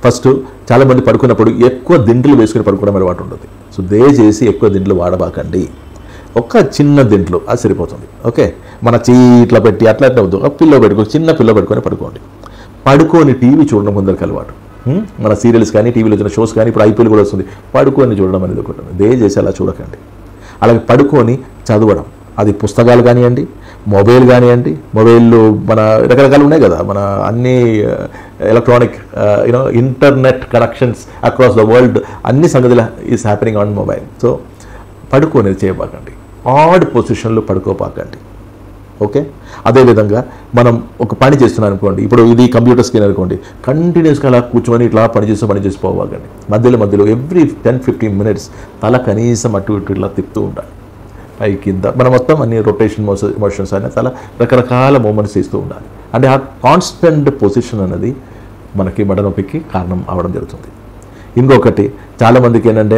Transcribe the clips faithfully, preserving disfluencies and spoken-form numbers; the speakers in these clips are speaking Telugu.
ఫస్ట్ చాలామంది పడుకున్నప్పుడు ఎక్కువ దిండ్లు వేసుకుని పడుకోవడం అలవాటు ఉంటుంది. సో దయచేసి ఎక్కువ దిండ్లు వాడబాకండి. ఒక చిన్న దిండ్లు అది సరిపోతుంది. ఓకే, మన చెయ్యి ఇట్లా పెట్టి అట్లా అట్లా వద్దు, ఒక పిల్లో పెట్టుకో, చిన్న పిల్లో పెట్టుకొని పడుకోండి. పడుకొని టీవీ చూడడం ముందరికి అలవాటు. మన సీరియల్స్ కానీ టీవీలో వచ్చిన షోస్ కానీ ఇప్పుడు ఐపీఎల్ కూడా వస్తుంది, పడుకొని చూడడం అనేది ఒకటి. దయచేసి అలా చూడకండి. అలాగే పడుకొని చదవడం, అది పుస్తకాలు కానివ్వండి, మొబైల్ కానివ్వండి, మొబైల్లో మన రకరకాలు ఉన్నాయి కదా, మన అన్ని electronic you know internet connections across the world, అన్ని సంగతులు is happening on mobile. So పడుకోనేది చేయబాకండి, ఆడ్ పొజిషన్లో పడుకోపాకండి. ఓకే, అదేవిధంగా మనం ఒక పని చేస్తున్నాం అనుకోండి, ఇప్పుడు ఇది కంప్యూటర్ స్క్రీన్ అనుకోండి, కంటిన్యూస్గా అలా కూర్చొని ఇట్లా పని చేస్తూ పని చేసిపోవాకండి. మధ్యలో మధ్యలో ఎవ్రీ టెన్ ఫిఫ్టీన్ మినిట్స్ తల కనీసం అటు ఇటు ఇట్లా తిప్పుతూ ఉండాలి, పై కింద. మనం మొత్తం అన్ని రొటేషన్ మోష మోషన్స్ అనే తల రకరకాల మూమెంట్స్ చేస్తూ ఉండాలి. అంటే ఆ కాన్స్టెంట్ పొజిషన్ అనేది మనకి మెడనొప్పికి కారణం అవడం జరుగుతుంది. ఇంకొకటి చాలామందికి ఏంటంటే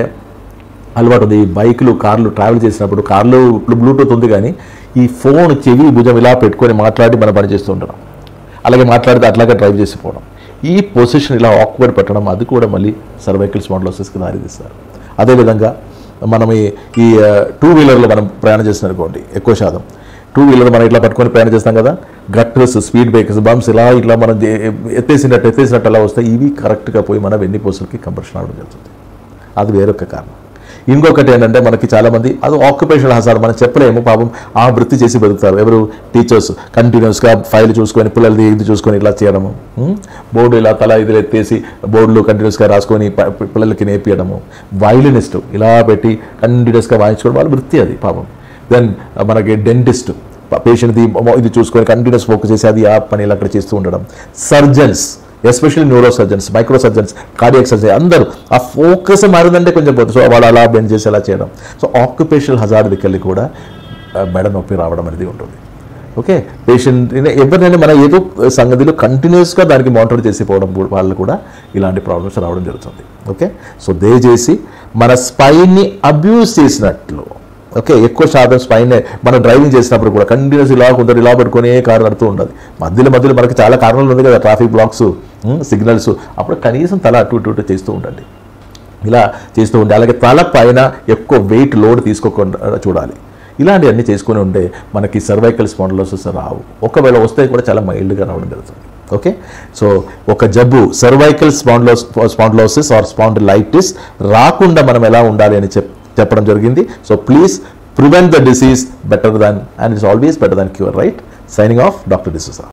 అలవాటు ఉంది, బైకులు కార్లు ట్రావెల్ చేసినప్పుడు, కార్లు ఇప్పుడు బ్లూటూత్ ఉంది కానీ ఈ ఫోన్ చెవి భుజం ఇలా పెట్టుకొని మాట్లాడి మనం పని చేస్తూ ఉండడం, అలాగే మాట్లాడితే అట్లాగే డ్రైవ్ చేసిపోవడం, ఈ పొజిషన్ ఇలా ఆక్వర్డ్ పెట్టడం, అది కూడా మళ్ళీ సర్వైకల్ స్పాండిలోసిస్కి దారితీస్తారు. అదేవిధంగా మనం ఈ టూ వీలర్లో మనం ప్రయాణం చేసిన అనుకోండి, ఎక్కువ శాతం టూ వీలర్ మనం ఇట్లా పట్టుకొని ప్రయాణం చేస్తాం కదా, గట్టర్స్, స్పీడ్ బ్రేకర్స్, బంప్స్ ఇలా ఇట్లా మనం ఎత్తేసినట్టు ఎత్తేసినట్టు అలా వస్తాయి. ఇవి కరెక్ట్గా పోయి మన వెన్నుపూసలకి కంప్రెషన్ అవ్వడం జరుగుతుంది. అది వేరొక కారణం. ఇంకొకటి ఏంటంటే మనకి చాలామంది అది ఆక్యుపేషనల్ హజార్డ్, మనం చెప్పలేము, పాపం ఆ వృత్తి చేసి బతుకుతారు. ఎవరు టీచర్స్ కంటిన్యూస్గా ఫైల్ చూసుకొని పిల్లలది ఇది చూసుకొని ఇట్లా చేయడము, బోర్డు ఇలా తల ఇది ఎత్తేసి బోర్డులు కంటిన్యూస్గా రాసుకొని పిల్లలకి నేర్పించడము, వైలినిస్ట్ ఇలా పెట్టి కంటిన్యూస్గా వాయించుకోవడం వాళ్ళ వృత్తి అది పాపం. దెన్ మనకి డెంటిస్ట్ పేషెంట్ది ఇది చూసుకొని కంటిన్యూస్ ఫోకస్ చేసి అది ఆ పని ఇలా అక్కడ చేస్తూ ఉండడం. Surgeons, especially neuro surgeons, micro surgeons, cardiac surgeons, అందరూ ఆ ఫోకస్ మారిందంటే కొంచెం పోతుంది. సో వాళ్ళు అలా బెండ్ చేసి అలా చేయడం. సో ఆక్యుపేషనల్ హజార్డ్ దగ్గరికి కూడా మెడ నొప్పి రావడం అనేది ఉంటుంది. ఓకే, పేషెంట్ ఎవరినైనా మన ఏదో సంగతిలో కంటిన్యూస్గా దానికి మానిటర్ చేసిపోవడం వాళ్ళు కూడా ఇలాంటి ప్రాబ్లమ్స్ రావడం జరుగుతుంది. ఓకే, సో దయచేసి మన స్పైన్ని అబ్యూజ్ చేసినట్లు, ఓకే, ఎక్కువ శాతం స్పైన్ మనం డ్రైవింగ్ చేసినప్పుడు కూడా కంటిన్యూస్ ఇలా కొందరు ఇలా పట్టుకునే కారు నడుతూ ఉంటుంది. మధ్యలో మధ్యలో మనకి చాలా కారణాలు ఉంది కదా, ట్రాఫిక్ బ్లాక్స్, సిగ్నల్స్, అప్పుడు కనీసం తల అటు ఇటు ఇటు చేస్తూ ఉండండి, ఇలా చేస్తూ ఉండాలి. అలాగే తల పైన ఎక్కువ వెయిట్ లోడ్ తీసుకోకుండా చూడాలి. ఇలాంటివన్నీ చేసుకుని ఉంటే మనకి సర్వైకల్ స్పాండిలోసిస్ రావు. ఒకవేళ వస్తే కూడా చాలా మైల్డ్గా రావడం జరుగుతుంది. ఓకే, సో ఒక జబ్బు cervical spondylo spondylosis or spondylitis రాకుండా మనం ఎలా ఉండాలి అని చెప్ చెప్పడం జరిగింది. So please prevent the disease better than, and it's always better than cure, right? Signing off, doctor D'Souza.